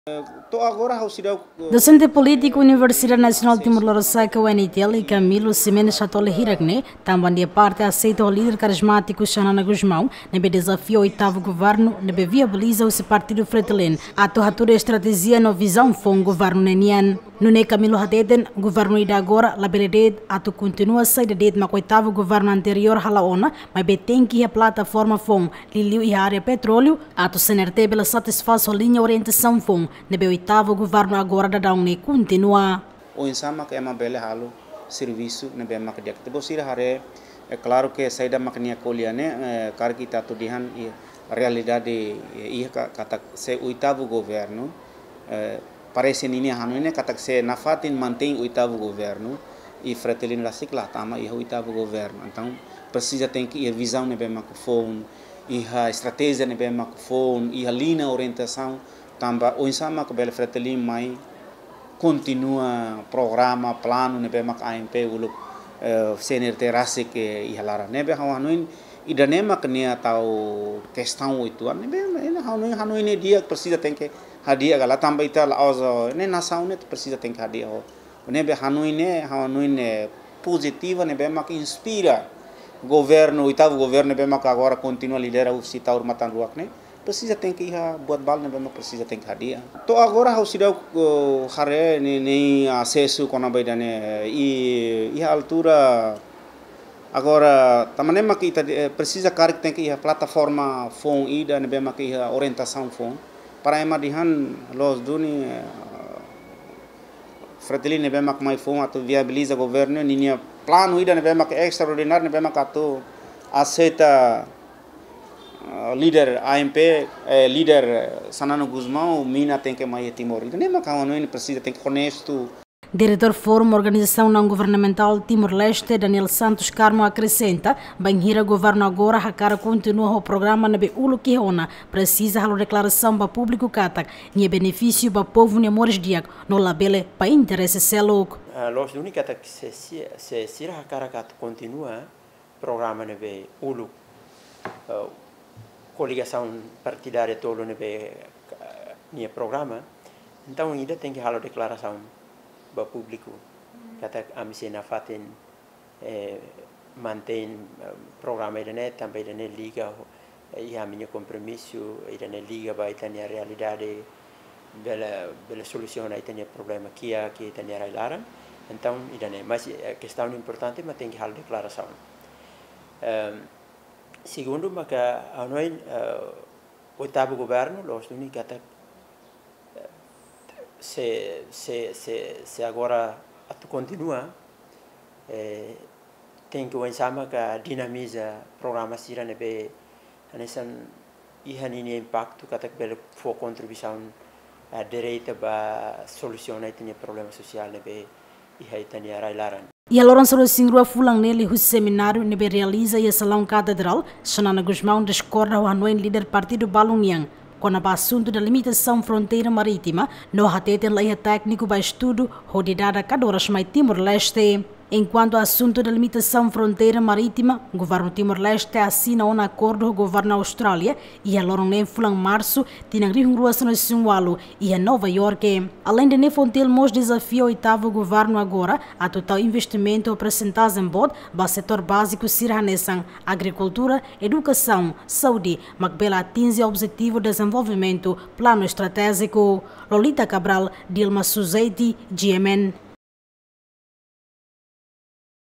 Docente político Universidade Nacional Timor-Leste UNITL e Camilo Simenes Chatole Hiragne também de parte aceita o líder carismático Xanana Guzmão nebe desafio o oitavo governo nebe viabiliza o partido Fretilin a torratura estratégia no visão foun governo nenian nune Camilo Hadeden governo ida agora labelede atu continua saída de ma oitavo governo anterior halaona mas betém que a plataforma foun liliu e a área Petroleo atu senerte pela satisfação linha orientação foun nebe oitavo governo agora da daune continua o insama que é uma bela halo serviço nebe mak dia que bosira hare é claro que saída maknia koliane kar kita tudihan realidade e kata se oitavo governo parece nini hanuine kata se nafatin mantém o oitavo governo e Fretilin Presiza tama e o oitavo governo então precisa tem que a visão nebe mak foun e a estratégia nebe mak foun e a linha orientação tamba o insama que bela Fretilin mai continua programa plano nebe mak AMP uluk CNRT rase que ihalara nebe hanuin ida nema kenia tau questão oituan nebe hanuin dia precisa tem que hadia gala tamba ita la ozo ne nação ne precisa tem que hadia o nebe hanuin positiva nebe mak inspira governo oitavo governo nebe mak agora continua lidera o sitaur matan ruak ne precisa tem que ir buat bal nebe mak precisa tem que hadia to agora hau sidau hare nem acesso com a baidane e a altura agora também mak ita precisa cara que tem que ir a plataforma foun ida nebe mak a orientação foun para emadihan los duni Fretilin nebe mak mai foun atu viabiliza governo ninia plano ida nebe mak extraordinário nebe mak atu aceita líder AMP líder Xanana Guzmão mina tem que mais Timor nem mak não precisa tem que honesto. Diretor Fórum Organização Não Governamental Timor-Leste, Daniel Santos Carmo, acrescenta banhira governo agora a cara continua o programa na Beulu que ona precisa a declaração para público catak e benefício para povo nemores diak no labele para interesse selok. Los única que se sira a cara continua programa na Beulu coligação partidária todo na Be programa então ainda tem que halar declaração para público kata amisena fatin mantém programa internet também da liga e a minha compromisso e da liga vai ter a realidade bela solução aí tem problema que tem a ilaran então idane mas questão importante mas tem que haver declaração segundo maka anoin oitavo governo los única se agora atu continua tem que o sama que dinamiza programa sira nebe anesan ihanini impacto kata bela for contribuição direita ba solucionar tinha problema social nebe ihaitania railaran. E a Lourenço Rosingrua fulang nele o seminário nebe realiza e a salão catedral Xanana Guzmão discorda o anuin líder partido Baluniang quando o assunto da limitação fronteira marítima, no hatete leia técnico para estudo, rodada cada hora mais Timor-Leste. Enquanto o assunto da limitação fronteira marítima, o governo Timor-Leste assina um acordo com o governo Austrália e a Lorong Fulang Março, tem ruas no Sunwalo e a Nova York. Além de nefontel mos desafio o oitavo governo agora, a total investimento apresentado em bod, para o setor básico sirhanesan, agricultura, educação, saúde, macbela atinge o objetivo de desenvolvimento, plano estratégico. Lolita Cabral, Dilma Suzeiti, GMN.